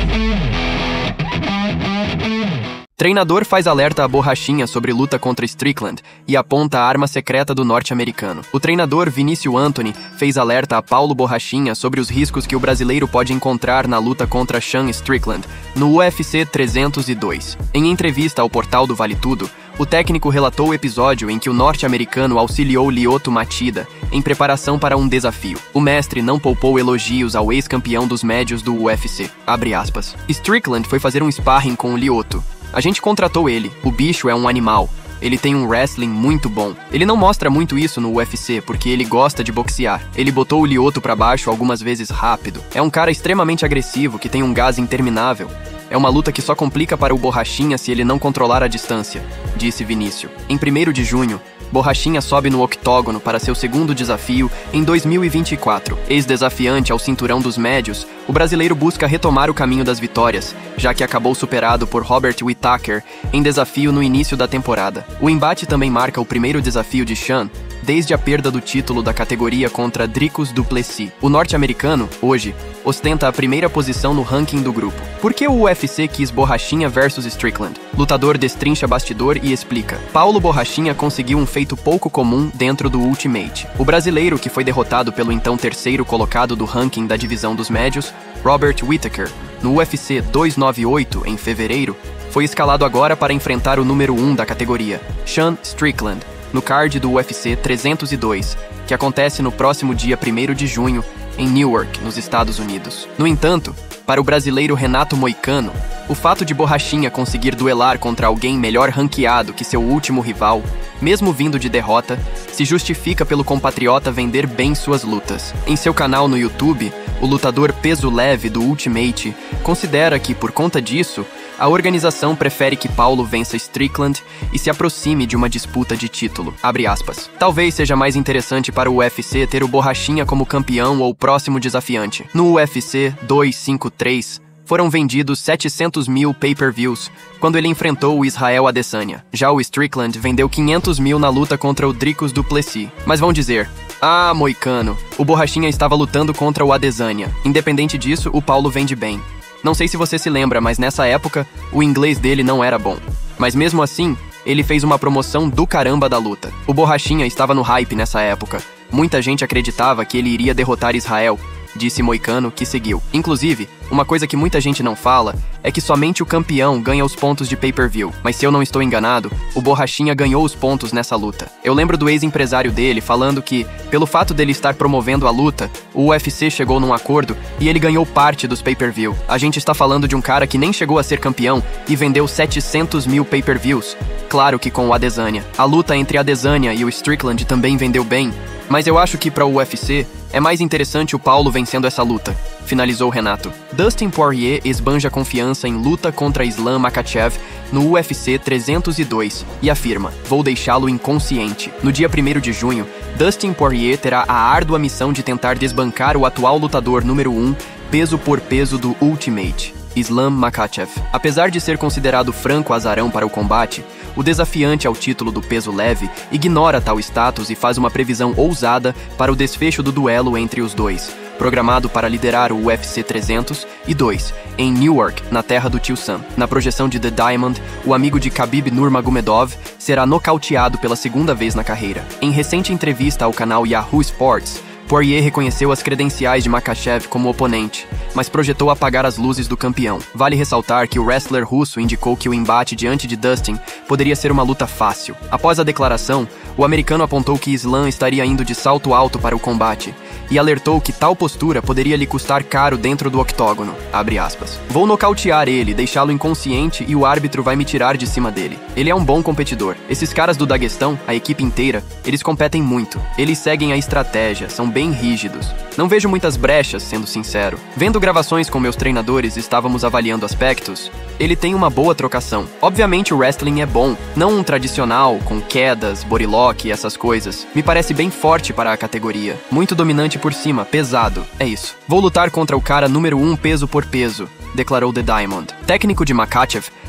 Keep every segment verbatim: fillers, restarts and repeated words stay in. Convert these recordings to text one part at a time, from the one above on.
Treinador faz alerta a Borrachinha sobre luta contra Strickland e aponta a arma secreta do norte-americano. O treinador Vinícius Anthony fez alerta a Paulo Borrachinha sobre os riscos que o brasileiro pode encontrar na luta contra Sean Strickland no U F C trezentos e dois. Em entrevista ao portal do Vale Tudo, o técnico relatou o episódio em que o norte-americano auxiliou Lyoto Machida em preparação para um desafio. O mestre não poupou elogios ao ex-campeão dos médios do U F C. Abre aspas. Strickland foi fazer um sparring com o Lyoto. A gente contratou ele. O bicho é um animal. Ele tem um wrestling muito bom. Ele não mostra muito isso no U F C, porque ele gosta de boxear. Ele botou o Lyoto pra baixo algumas vezes rápido. É um cara extremamente agressivo, que tem um gás interminável. É uma luta que só complica para o Borrachinha se ele não controlar a distância, disse Vinícius. Em primeiro de junho, Borrachinha sobe no octógono para seu segundo desafio em dois mil e vinte e quatro. Ex-desafiante ao cinturão dos médios, o brasileiro busca retomar o caminho das vitórias, já que acabou superado por Robert Whittaker em desafio no início da temporada. O embate também marca o primeiro desafio de Sean desde a perda do título da categoria contra Dricus du Plessis. O norte-americano, hoje, ostenta a primeira posição no ranking do grupo. Por que o U F C quis Borrachinha versus Strickland? Lutador destrincha bastidor e explica. Paulo Borrachinha conseguiu um feito pouco comum dentro do Ultimate. O brasileiro, que foi derrotado pelo então terceiro colocado do ranking da divisão dos médios, Robert Whittaker, no U F C duzentos e noventa e oito, em fevereiro, foi escalado agora para enfrentar o número um da categoria, Sean Strickland, no card do U F C trezentos e dois, que acontece no próximo dia primeiro de junho, em Newark, nos Estados Unidos. No entanto, para o brasileiro Renato Moicano, o fato de Borrachinha conseguir duelar contra alguém melhor ranqueado que seu último rival, mesmo vindo de derrota, se justifica pelo compatriota vender bem suas lutas. Em seu canal no YouTube, o lutador peso leve do Ultimate considera que, por conta disso, a organização prefere que Paulo vença Strickland e se aproxime de uma disputa de título. Abre aspas. Talvez seja mais interessante para o U F C ter o Borrachinha como campeão ou próximo desafiante. No U F C duzentos e cinquenta e três, foram vendidos setecentos mil pay-per-views quando ele enfrentou o Israel Adesanya. Já o Strickland vendeu quinhentos mil na luta contra o Dricus du Plessis. Mas vão dizer, ah, Moicano, o Borrachinha estava lutando contra o Adesanya. Independente disso, o Paulo vende bem. Não sei se você se lembra, mas nessa época, o inglês dele não era bom. Mas mesmo assim, ele fez uma promoção do caramba da luta. O Borrachinha estava no hype nessa época. Muita gente acreditava que ele iria derrotar Israel, disse Moicano, que seguiu. Inclusive, uma coisa que muita gente não fala é que somente o campeão ganha os pontos de pay-per-view. Mas se eu não estou enganado, o Borrachinha ganhou os pontos nessa luta. Eu lembro do ex-empresário dele falando que, pelo fato dele estar promovendo a luta, o U F C chegou num acordo e ele ganhou parte dos pay-per-view. A gente está falando de um cara que nem chegou a ser campeão e vendeu setecentos mil pay-per-views. Claro que com o Adesanya. A luta entre Adesanya e o Strickland também vendeu bem, mas eu acho que para o U F C é mais interessante o Paulo vencendo essa luta, finalizou Renato. Dustin Poirier esbanja confiança em luta contra Islam Makhachev no U F C trezentos e dois e afirma, vou deixá-lo inconsciente. No dia primeiro de junho, Dustin Poirier terá a árdua missão de tentar desbancar o atual lutador número um, peso por peso do Ultimate, Islam Makhachev. Apesar de ser considerado franco azarão para o combate, o desafiante ao título do peso leve ignora tal status e faz uma previsão ousada para o desfecho do duelo entre os dois, programado para liderar o U F C trezentos e dois, em Newark, na terra do tio Sam. Na projeção de The Diamond, o amigo de Khabib Nurmagomedov será nocauteado pela segunda vez na carreira. Em recente entrevista ao canal Yahoo Sports, Poirier reconheceu as credenciais de Makhachev como oponente, mas projetou apagar as luzes do campeão. Vale ressaltar que o wrestler russo indicou que o embate diante de Dustin poderia ser uma luta fácil. Após a declaração, o americano apontou que Islam estaria indo de salto alto para o combate e alertou que tal postura poderia lhe custar caro dentro do octógono. Abre aspas. Vou nocautear ele, deixá-lo inconsciente e o árbitro vai me tirar de cima dele. Ele é um bom competidor. Esses caras do Daguestão, a equipe inteira, eles competem muito. Eles seguem a estratégia, são bem rígidos. Não vejo muitas brechas, sendo sincero. Vendo gravações com meus treinadores, estávamos avaliando aspectos. Ele tem uma boa trocação. Obviamente o wrestling é bom, não um tradicional, com quedas, bodylock e essas coisas. Me parece bem forte para a categoria. Muito dominante por cima, pesado. É isso. Vou lutar contra o cara número um peso por peso, declarou The Diamond. Técnico de Makhachev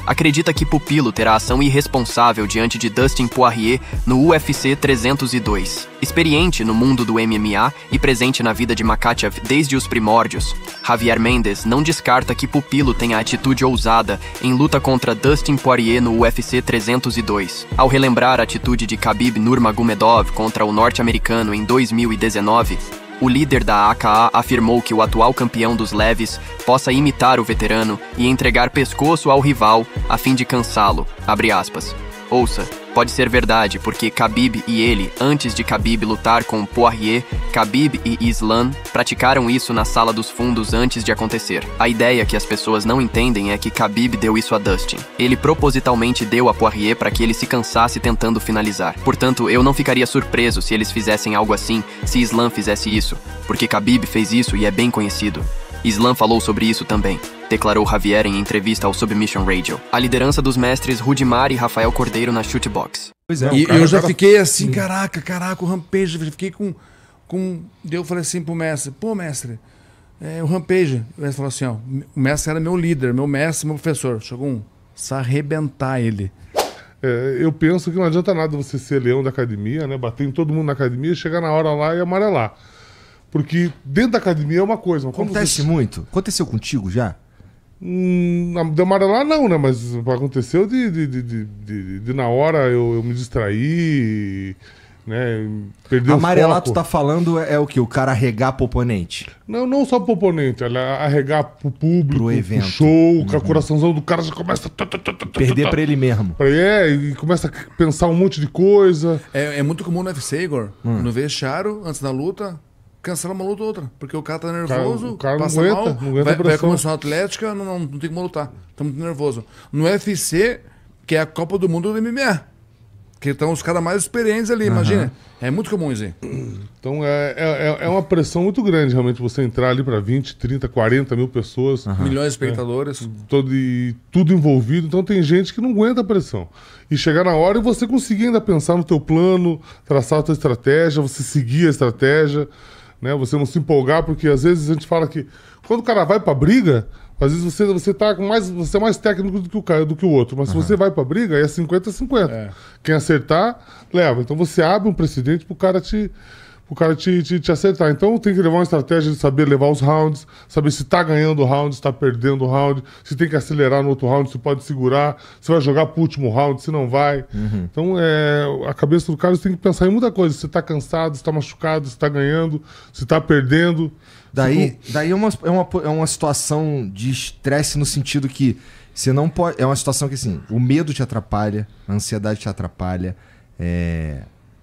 acredita que Pupilo terá ação irresponsável diante de Dustin Poirier no U F C trezentos e dois. Experiente no mundo do M M A e presente na vida de Makhachev desde os primórdios, Javier Mendes não descarta que Pupilo tenha atitude ousada em luta contra Dustin Poirier no U F C trezentos e dois. Ao relembrar a atitude de Khabib Nurmagomedov contra o norte-americano em dois mil e dezenove, o líder da A K A afirmou que o atual campeão dos leves possa imitar o veterano e entregar pescoço ao rival a fim de cansá-lo. Abre aspas. Ouça, pode ser verdade, porque Khabib e ele, antes de Khabib lutar com Poirier, Khabib e Islam praticaram isso na sala dos fundos antes de acontecer. A ideia que as pessoas não entendem é que Khabib deu isso a Dustin. Ele propositalmente deu a Poirier para que ele se cansasse tentando finalizar. Portanto, eu não ficaria surpreso se eles fizessem algo assim, se Islam fizesse isso, porque Khabib fez isso e é bem conhecido. Islam falou sobre isso também, declarou Javier em entrevista ao Submission Radio. A liderança dos mestres Rudimar e Rafael Cordeiro na Shootbox. Pois é, e cara, eu já cara... fiquei assim, caraca, caraca, o Rampage, eu fiquei com... com... Eu falei assim pro mestre, pô mestre, é, o Rampage, o mestre falou assim, ó, o mestre era meu líder, meu mestre, meu professor, chegou um, precisa arrebentar ele. É, eu penso que não adianta nada você ser leão da academia, né, bater em todo mundo na academia, chegar na hora lá e amarelar. Porque dentro da academia é uma coisa. Mas acontece você... muito. Aconteceu contigo já? Hum, de amarelar não, né? Mas aconteceu de, de, de, de, de, de na hora eu, eu me distrair, né? Perder o foco. Amarelar, tu tá falando é, é o que? O cara arregar pro oponente? Não, não só pro oponente. Arregar pro público, pro, evento. Pro show, uhum. Com o coraçãozão do cara já começa... Perder pra ele mesmo. É, e começa a pensar um monte de coisa. É, é muito comum no U F C, Igor. Hum. No vestiário, antes da luta... cancela uma luta ou outra, porque o cara tá nervoso, o cara, o cara passa não aguenta, mal, não aguenta vai, a vai começar uma atlética, não, não, não tem como lutar, tá muito nervoso. No U F C, que é a Copa do Mundo do M M A, que estão os caras mais experientes ali, uhum. Imagina, é muito comum isso aí. Então é, é, é uma pressão muito grande realmente você entrar ali para vinte, trinta, quarenta mil pessoas. Uhum. Milhões de espectadores. É, todo, e tudo envolvido, então tem gente que não aguenta a pressão. E chegar na hora e você conseguir ainda pensar no teu plano, traçar a tua estratégia, você seguir a estratégia. Né, você não se empolgar, porque às vezes a gente fala que quando o cara vai pra briga, às vezes você, você, tá com mais, você é mais técnico do que o, cara, do que o outro, mas uhum. Se você vai pra briga, é cinquenta a cinquenta. É. Quem acertar, leva. Então você abre um precedente pro cara te, pro cara te, te, te acertar. Então tem que levar uma estratégia de saber levar os rounds, saber se tá ganhando o round, se tá perdendo o round, se tem que acelerar no outro round, se pode segurar, se vai jogar pro último round, se não vai. Uhum. Então é, a cabeça do cara você tem que pensar em muita coisa. Se tá cansado, se tá machucado, se tá ganhando, se tá perdendo. Daí, se... daí é, uma, é, uma, é uma situação de estresse no sentido que você não pode... É uma situação que assim, o medo te atrapalha, a ansiedade te atrapalha, é,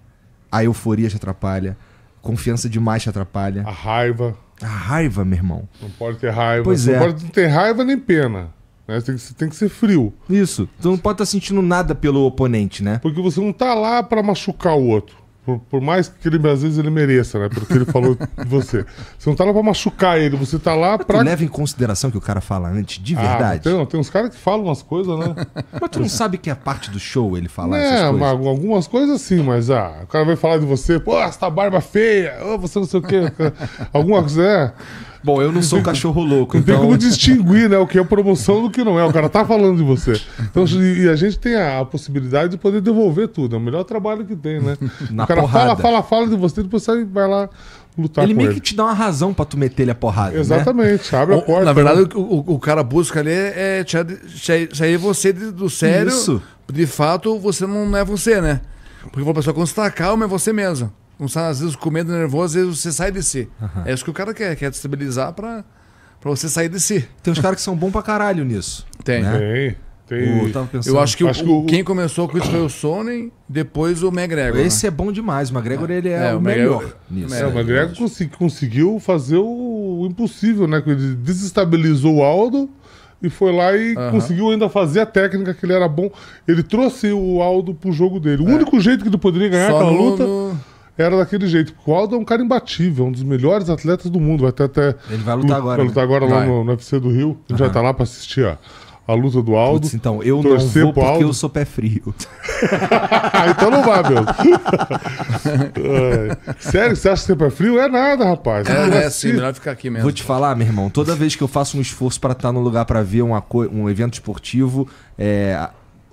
a euforia te atrapalha, confiança demais te atrapalha. A raiva. A raiva, meu irmão. Não pode ter raiva. Pois não é. pode ter raiva nem pena. Né? Você tem que, tem que ser frio. Isso. Tu não pode estar sentindo nada pelo oponente, né? Porque você não tá lá pra machucar o outro. Por, por mais que ele, às vezes ele mereça, né? Pelo que ele falou de você. Você não tá lá pra machucar ele, você tá lá Mas pra... tu leva em consideração que o cara fala antes, de verdade. Ah, tem, tem uns caras que falam umas coisas, né? Mas tu não sabe que é parte do show ele falar é, essas coisas? Mas, algumas coisas sim, mas ah, o cara vai falar de você, pô, você tá barba feia, oh, você não sei o quê. Alguma coisa, é... Bom, eu não sou um cachorro louco, não então... tem como distinguir, né, o que é promoção do que não é. O cara tá falando de você. Então, e a gente tem a, a possibilidade de poder devolver tudo. É o melhor trabalho que tem, né? Na o cara porrada. fala, fala, fala de você, depois você vai lá lutar ele com meio ele. que te dá uma razão pra tu meter ele a porrada, exatamente, né? Abre a porta. Na verdade, né? o, o, o cara busca ali é sair você do sério. Isso. De fato, você não é você, né? Porque a pessoa, quando você tá calmo, é você mesmo. Quando você tá, às vezes, com medo, nervoso, às vezes você sai de si. Uhum. É isso que o cara quer, quer destabilizar pra... Pra você sair de si. Tem uns caras que são bons pra caralho nisso. Tem. Né? Tem. Tem. O, eu acho que, acho o, que o, quem começou com isso foi o Sonnen, depois o McGregor. Esse né? é bom demais. O McGregor ele é, é o, o melhor McGregor nisso. É, o McGregor consegui, conseguiu fazer o, o impossível, né? Ele desestabilizou o Aldo e foi lá e uh-huh. conseguiu ainda fazer a técnica que ele era bom. Ele trouxe o Aldo pro jogo dele. O é. único jeito que ele poderia ganhar Só aquela no, luta... No... era daquele jeito. O Aldo é um cara imbatível, um dos melhores atletas do mundo. Vai ter até. Ele vai lutar agora. Vai lutar agora né? lá no, no U F C do Rio. A gente uhum. vai estar lá pra assistir a, a luta do Aldo. Putz, então, eu não torcer vou pro porque Aldo. eu sou pé frio. Então não vá mesmo. É. Sério, você acha que você é pé frio? É nada, rapaz. É, Não é assim. sim, melhor ficar aqui mesmo. Vou te falar, meu irmão, toda vez que eu faço um esforço pra estar no lugar pra ver uma co- um evento esportivo, é,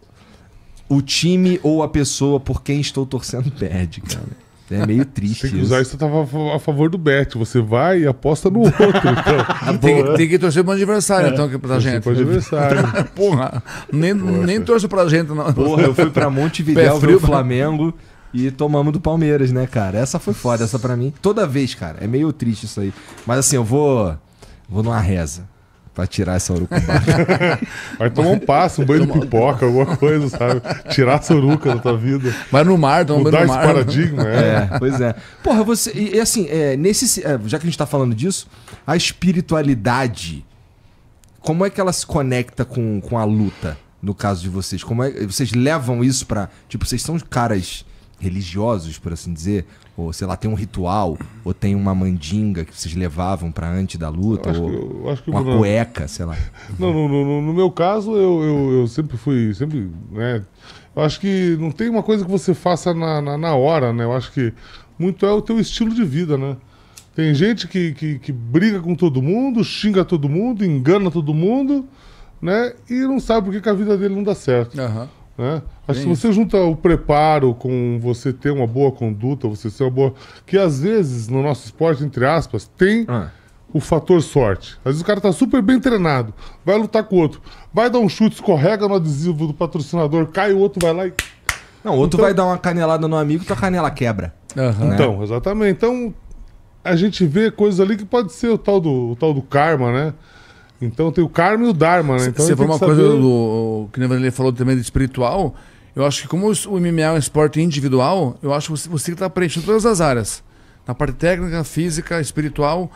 o time ou a pessoa por quem estou torcendo perde, cara. É meio triste Tem que isso. usar isso a, a favor do bet. Você vai e aposta no outro. Então. Tem, que- tem que torcer pro aniversário, então, aqui pra Torcer gente. pro adversário. Porra, nem, nem torço pra gente, não. Porra, eu fui pra Pé Montevidéu ver frio. o Flamengo e tomamos do Palmeiras, né, cara? Essa foi foda, essa pra mim. Toda vez, cara. É meio triste isso aí. Mas assim, eu vou vou numa reza pra tirar essa urucubaca. Vai tomar um passo, um banho de pipoca, alguma coisa, sabe? Tirar a suruca da tua vida. Vai no mar, toma um Mudar banho no esse mar. paradigma, é. É, pois é. Porra, você. E, e assim, é, nesse, é, já que a gente tá falando disso, a espiritualidade, como é que ela se conecta com, com a luta, no caso de vocês? Como é, vocês levam isso pra. Tipo, vocês são caras religiosos, por assim dizer? Ou, sei lá, tem um ritual, ou tem uma mandinga que vocês levavam pra antes da luta, Eu acho ou que- eu acho que uma não. cueca, sei lá. Não, no, no- no meu caso, eu, eu, eu sempre fui. Sempre, né, eu acho que não tem uma coisa que você faça na, na, na hora, né? Eu acho que muito é o teu estilo de vida, né? Tem gente que, que, que briga com todo mundo, xinga todo mundo, engana todo mundo, né? E não sabe por que que a vida dele não dá certo. Aham. Né? Acho que Bem se você junta o preparo com você ter uma boa conduta, você ser uma boa. Que às vezes, no nosso esporte, entre aspas, tem Ah. o fator sorte. Às vezes o cara tá super bem treinado, vai lutar com o outro, vai dar um chute, escorrega no adesivo do patrocinador, cai o outro, vai lá e. Não, o outro Então- vai dar uma canelada no amigo, tua canela quebra. Aham. Né? Então, exatamente. Então, a gente vê coisas ali que pode ser o tal do, o tal do karma, né? Então tem o karma e o dharma, né? Então Você a gente falou uma tem que coisa saber- do, que o Vanderlei falou também do espiritual. Eu acho que como o M M A é um esporte individual, eu acho que você, você está preenchendo todas as áreas. Na parte técnica, física, espiritual.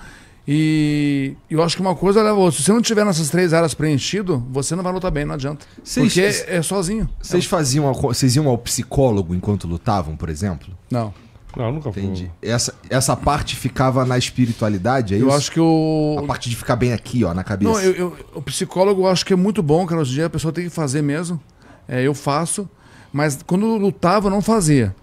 E eu acho que uma coisa leva a outra. Se você não tiver nessas três áreas preenchido, você não vai lutar bem, não adianta. Vocês- Porque é, é sozinho. Vocês faziam. a- Vocês iam ao psicólogo enquanto lutavam, por exemplo? Não. Não, nunca fui. Entendi. Essa, essa parte ficava na espiritualidade, é Eu isso? acho que o. A parte de ficar bem aqui, ó, na cabeça. Não, eu, eu- o psicólogo eu acho que é muito bom, cara. Hoje em dia a pessoa tem que fazer mesmo. É, eu faço. Mas quando eu lutava, eu não fazia.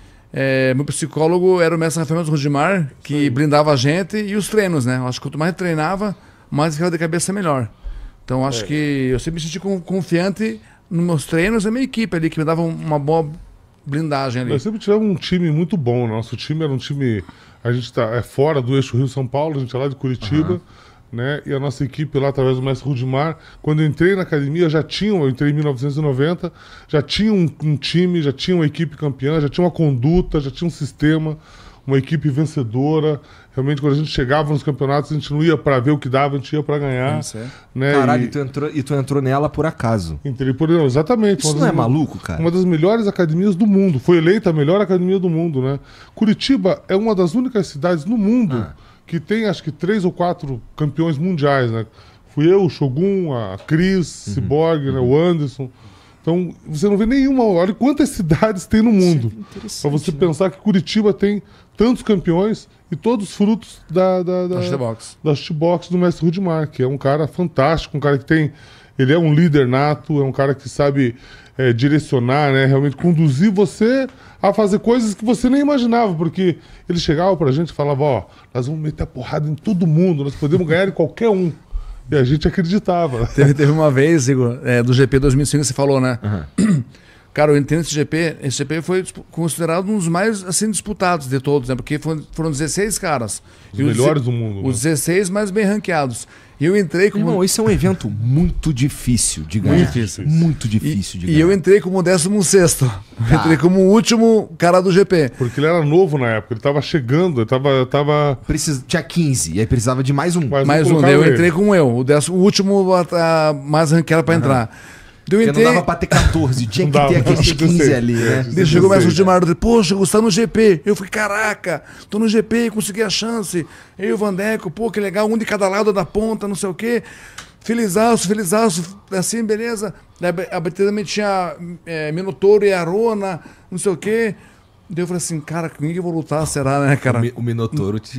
É, meu psicólogo era o mestre Rafael Rudimar, que blindava a gente e os treinos, né? Eu acho que quanto mais treinava, mais ficava de cabeça melhor. Então eu acho É. que eu sempre me senti con- confiante nos meus treinos e a minha equipe ali, que me dava um- uma boa blindagem ali. Nós sempre tivemos um time muito bom. Nosso time era um time. A gente tá, é fora do eixo Rio-São Paulo, a gente é lá de Curitiba. Né? E a nossa equipe lá, através do mestre Rudimar, quando eu entrei na academia, já tinham, eu entrei em mil novecentos e noventa, já tinha um, um time, já tinha uma equipe campeã, já tinha uma conduta, já tinha um sistema, uma equipe vencedora. Realmente, quando a gente chegava nos campeonatos, a gente não ia para ver o que dava, a gente ia para ganhar. Isso é. Né? Caralho, e, e tu, entrou, e tu entrou nela por acaso. entrei por não, exatamente. Isso uma não é das- maluco, cara? Uma das melhores academias do mundo. Foi eleita a melhor academia do mundo, né? Curitiba é uma das únicas cidades no mundo Ah. que tem, acho que, três ou quatro campeões mundiais, né? Fui eu, o Shogun, a Cris, Uhum. Cyborg, né? o Anderson. Então, você não vê nenhuma. Olha quantas cidades tem no mundo. Para você pensar que Curitiba tem tantos campeões e todos frutos da, da, da, Acho que é boxe. da shootbox do mestre Rudimar, que é um cara fantástico, um cara que tem. Ele é um líder nato, é um cara que sabe é, direcionar, né? Realmente conduzir você a fazer coisas que você nem imaginava, porque ele chegava pra gente e falava, ó, nós vamos meter a porrada em todo mundo, nós podemos ganhar em qualquer um. E a gente acreditava. Teve, teve uma vez, Igor, é, do G P dois mil e cinco, você falou, né? Cara, eu entendo esse G P. Esse G P foi dispu- considerado um dos mais assim, disputados de todos, né? Porque foram, foram dezesseis caras. Os E melhores deze- do mundo. né? Os dezesseis mais bem ranqueados. E eu entrei como. Irmão, isso é um evento muito difícil de ganhar. Muito difícil. Muito difícil de e, ganhar. e eu entrei como décimo sexto. Tá. Entrei como o último cara do G P. Porque ele era novo na época, ele tava chegando, ele tava. tava... Precis... Tinha quinze, e aí precisava de mais um. Mas Mais não um, daí eu colocaram entrei ele. como eu, o, décimo, o último a, a, mais ranqueado pra entrar. Daí eu Porque entrei. não dava pra ter quatorze, tinha Não que dava, ter aqueles tinha que quinze ser. ali, né? É, Daí chegou o mestre dezesseis, Rudimar, eu poxa, Gustavo no G P. Eu falei, caraca, tô no G P, consegui a chance. Eu e o Vandeco, pô, que legal, um de cada lado da ponta, não sei o quê. Felizaço, felizaço, assim, beleza. Daí a batida também tinha é, Minotouro e Arona, não sei o quê. Daí eu falei assim, cara, com quem que eu vou lutar, será, né, O, cara? Mi- o Minotouro te...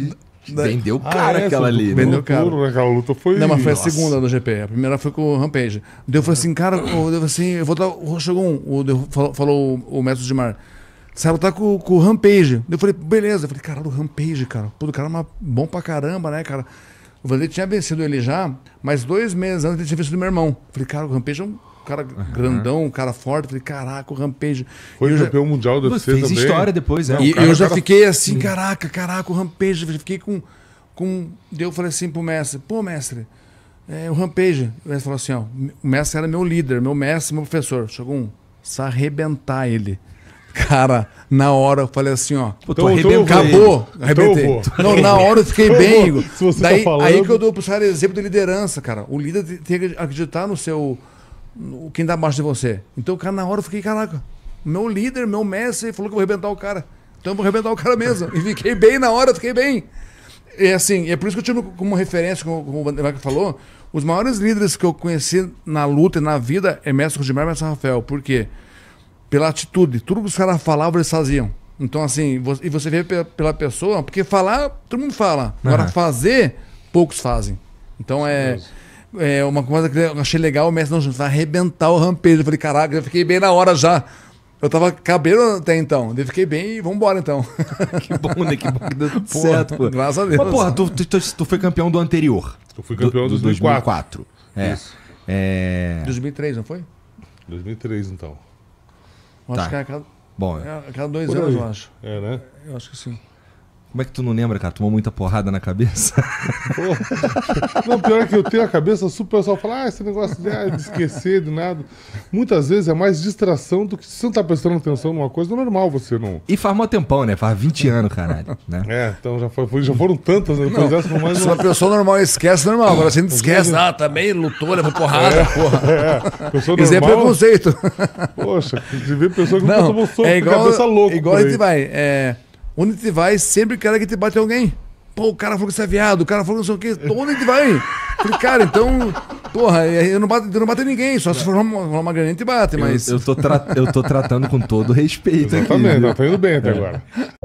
Vendeu Ah, cara é, aquela essa ali. luta- Vendeu luta- cara. luta- Aquela luta foi... Não, mas foi a Nossa. segunda do G P. A primeira foi com o Rampage. Daí eu falei assim, cara, eu, eu, assim, eu vou dar. Chegou um, o, deu- falou, falou o, o mestre Dimar. Você vai lutar com, com o Rampage. Daí eu falei, beleza. Eu falei, caralho, o Rampage, cara. Pô, o cara é uma- bom pra caramba, né, cara? O Vanderlei tinha vencido ele já, mas dois meses antes ele tinha vencido meu irmão. Eu falei, cara, o Rampage é um cara grandão, um cara forte. Eu falei, caraca, o Rampage. Foi E eu já- campeão mundial do U F C Fez também. história depois, é. E cara- eu já cara- fiquei assim, caraca, caraca, o Rampage. Eu fiquei com. com... Daí eu falei assim pro mestre, pô, mestre, é, o Rampage. O mestre falou assim, ó, o mestre era meu líder, meu mestre, meu professor. Chegou um, precisa arrebentar ele. Cara, na hora eu falei assim, ó. Pô, tu Então- então eu arrebentou vou. ele. Acabou, Então arrebentei. eu vou. Não, na hora eu fiquei Eu bem. vou. Igor. Se você Daí, tá falando- aí que eu dou pro cara exemplo de liderança, cara. O líder tem que acreditar no seu. No, quem tá abaixo de você. Então, o cara, na hora eu fiquei, caraca, meu líder, meu mestre, falou que eu vou arrebentar o cara. Então eu vou arrebentar o cara mesmo. E fiquei bem na hora, eu fiquei bem. E assim, é por isso que eu tive como referência, como, como o Vanderlei falou, os maiores líderes que eu conheci na luta e na vida é mestre Rudimar e mestre Rafael. Por quê? Pela atitude. Tudo que os caras falavam, eles faziam. Então, assim, vo- e você vê pe- pela pessoa, porque falar, todo mundo fala. Agora, Aham. fazer, poucos fazem. Então, é, é uma coisa que eu achei legal, o mestre, não, vai arrebentar o Rampage. Eu falei, caraca, eu fiquei bem na hora já. Eu tava cabelo até então. Eu fiquei bem e vambora, então. Que bom, né? Que bom que deu tudo Porra, certo, pô. graças a Deus. Mas, porra, tu, tu, tu- tu foi campeão do anterior. Eu fui campeão do, do do dois mil e quatro. É. Isso. É. dois mil e três, não foi? dois mil e três, então. Eu Tá. acho que é a cada, Bom, é a cada dois Por anos, aí. eu acho. É, né? Eu acho que sim. como é que tu não lembra, cara? Tomou muita porrada na cabeça? Não, pior é que eu tenho a cabeça super, o pessoal fala, ah, esse negócio de, ah, de esquecer, de nada. Muitas vezes é mais distração do que se você não tá prestando atenção numa coisa, é normal você não. E faz mó tempão, né? Faz vinte anos, caralho. Né? É, então já, foi, já foram tantas, né? Depois dessa foi mais Se uma. uma pessoa normal esquece, normal. Agora você não esquece, ah, também lutou, levou porrada, porra. É, pessoa Isso é normal, preconceito. poxa, você vê pessoa que nunca Não, tomou soco, é igual, cabeça louca. igual por a aí. gente vai. É, onde a gente vai, sempre quer que te bate alguém. Pô, o cara falou que você é viado, o cara falou que não sei o quê. Onde a gente vai? Falei, cara, então, porra, eu não bato, eu não bato em ninguém, só se for uma, uma grana a gente bate, mas. Eu, eu, tô tra- eu tô tratando com todo respeito aqui. Exatamente, viu? tá indo bem até agora.